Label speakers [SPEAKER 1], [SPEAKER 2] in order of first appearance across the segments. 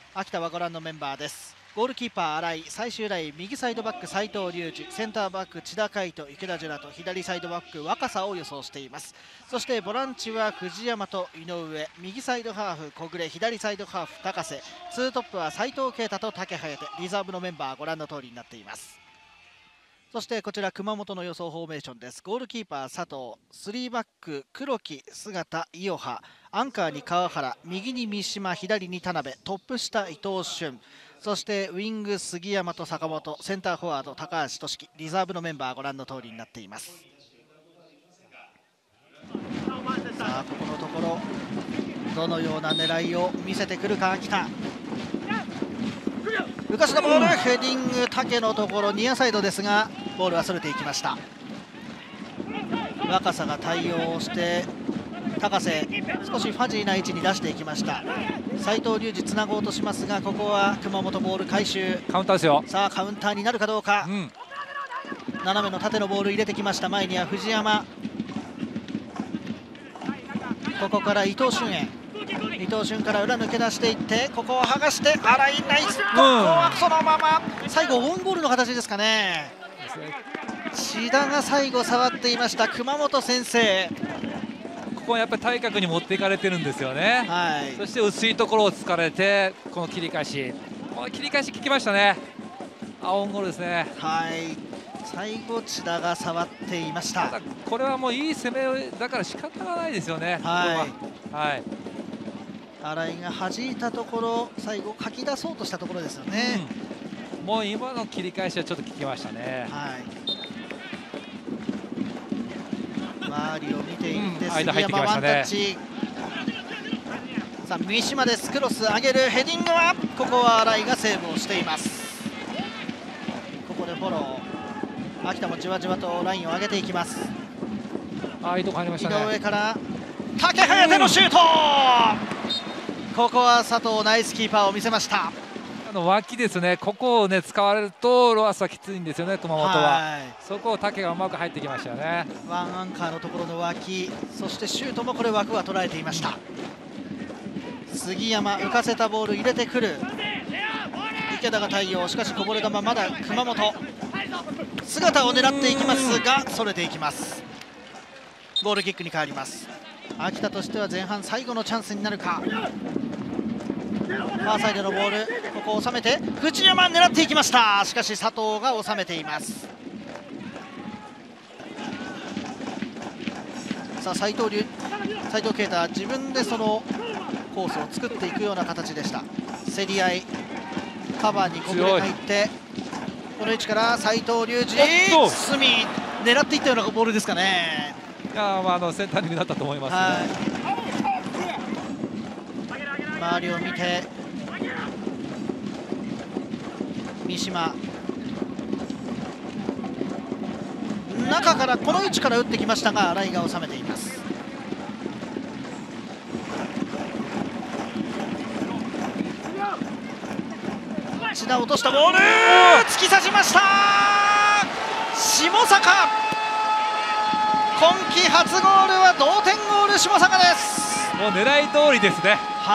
[SPEAKER 1] 秋田はご覧のメンバーです。ゴールキーパー新井、最終ライン右サイドバック斉藤隆二、センターバック千田海斗、池田ジュラと左サイドバック若狭を予想しています。そしてボランチは藤山と井上、右サイドハーフ小暮、左サイドハーフ高瀬、ツートップは斉藤慶太と竹颯、リザーブのメンバーご覧の通りになっています。そしてこちら熊本の予想フォーメーションです。ゴールキーパー佐藤、3バック黒木、姿、伊予羽、アンカーに川原、右に三島、左に田辺、トップ下伊藤俊、そしてウィング杉山と坂本、センターフォワード高橋俊樹、リザーブのメンバーご覧の通りになっています。さあここのところどのような狙いを見せてくるか秋田。浮かしたボール、ヘディング竹のところニアサイドですがボールはそれていきました。若狭が対応して高瀬少しファジーな位置に出していきました。斉藤隆二つなごうとしますがここは熊本ボール回収、
[SPEAKER 2] カウンターですよ。
[SPEAKER 1] さあカウンターになるかどうか、斜めの縦のボール入れてきました。前には藤山、ここから伊藤俊へ、伊藤俊から裏抜け出していってここを剥がして新井ナイス、ここはそのまま最後オウンゴールの形ですかね。千田が最後触っていました。熊本先制。
[SPEAKER 2] ここはやっぱり対角に持っていかれてるんですよね、はい、そして薄いところを突かれてこの切り返し、この切り返し効きましたね。オウンゴールですね。
[SPEAKER 1] はい、最後千田が触っていました。
[SPEAKER 2] ただこれはもういい攻めだから仕方がないですよね。はい、
[SPEAKER 1] 新井が弾いたところ最後かき出そうとしたところですよね、
[SPEAKER 2] もう今の切り返しはちょっと効きましたね。
[SPEAKER 1] 周りを見ていって杉山ワンタッチ、さあ三島です。クロス上げるヘディングはここは新井がセーブをしています。ここでフォロー、秋田もじわじわとラインを上げていきます。
[SPEAKER 2] いいとこ入りましたね。
[SPEAKER 1] 井上から竹颯のシュート、ここは佐藤ナイスキーパーを見せました。
[SPEAKER 2] 脇ですね、ここをね使われるとロアスはきついんですよね熊本は。そこを竹がうまく入ってきましたよね。
[SPEAKER 1] ワンアンカーのところの脇、そしてシュートもこれ枠は捉えていました。杉山浮かせたボール入れてくる、池田が対応、しかしこぼれ球まだ熊本、姿を狙っていきますがそれていきます。ゴールキックに変わります。秋田としては前半最後のチャンスになるか。ファーサイドのボール、ここを収めて藤山狙っていきました。しかし佐藤が収めています。さあ斉藤慶太自分でそのコースを作っていくような形でした。競り合い、カバーに小暮が入ってこの位置から斉藤隆二、隅狙っていったようなボールですかね。
[SPEAKER 2] いやセンタリングだったと思いますね。
[SPEAKER 1] 周りを見て三島、中からこの位置から打ってきましたが新井が収めています。千田落としたボール突き刺しました。下坂、今季初ゴールは同点ゴール下坂です。
[SPEAKER 2] もう狙い通りですね。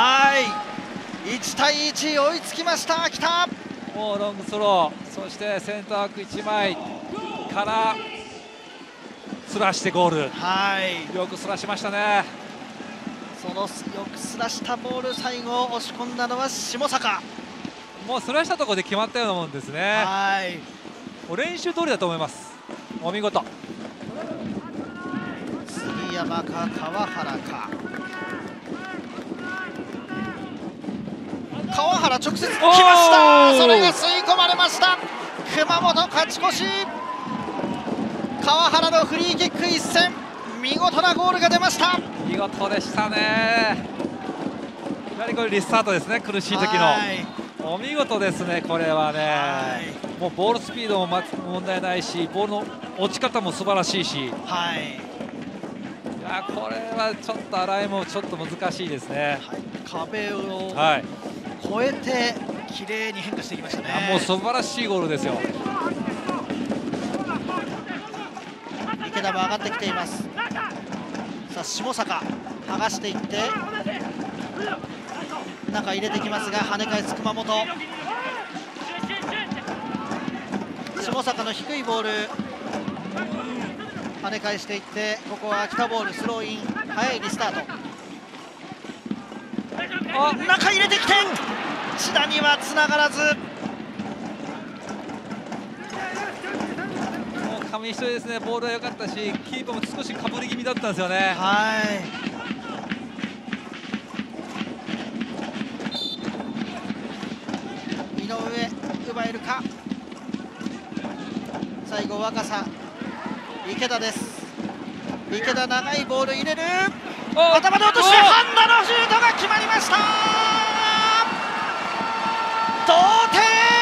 [SPEAKER 1] 1対1追いつきました秋田。
[SPEAKER 2] もうロングスロー、そしてセンターバック1枚からすらしてゴール、よくすらしましたね。
[SPEAKER 1] そのよくすらしたボール最後押し込んだのは下坂。
[SPEAKER 2] もうすらしたところで決まったようなもんですね。もう練習通りだと思います。お見事。
[SPEAKER 1] 杉山か川原か、川原直接来ました。それが吸い込まれました。熊本勝ち越し。川原のフリーキック一戦、見事なゴールが出ました。
[SPEAKER 2] 見事でしたね。やはりこれリスタートですね、苦しい時の。お見事ですね、これはね。もうボールスピードも問題ないし、ボールの落ち方も素晴らしいし、いやこれはちょっと新井もちょっと難しいですね。
[SPEAKER 1] 壁を越えて綺麗に変化していきましたね。
[SPEAKER 2] もう素晴らしいゴールですよ。
[SPEAKER 1] 池田も上がってきています。さあ下坂剥がしていって中入れてきますが跳ね返す熊本。下坂の低いボール跳ね返していって、ここは秋田ボールスローイン、早いリスタート。中入れてきて千田にはつながらず。
[SPEAKER 2] もう紙一重ですね。ボールは良かったし、キーパーも少しかぶり気味だったんですよね。
[SPEAKER 1] はい、井上奪えるか。最後若狭、池田です。池田長いボール入れる、頭で落として半田のシュートが決まりました。同点、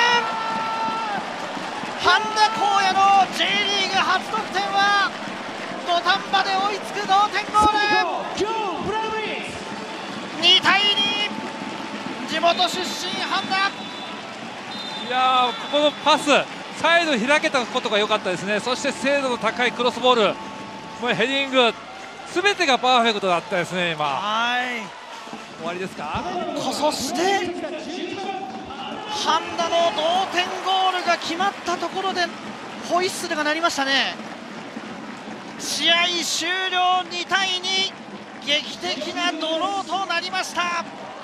[SPEAKER 1] 半田光也の J リーグ初得点は土壇場で追いつく同点ゴール。2対2、地元出身半田。
[SPEAKER 2] いやー、ここのパスサイド開けたことが良かったですね。そして精度の高いクロスボール、もうヘディング、すべてがパーフェクトだったですね。今終わりですか。
[SPEAKER 1] そして半田の同点ゴールが決まったところでホイッスルが鳴りましたね。試合終了、2対2、劇的なドローとなりました。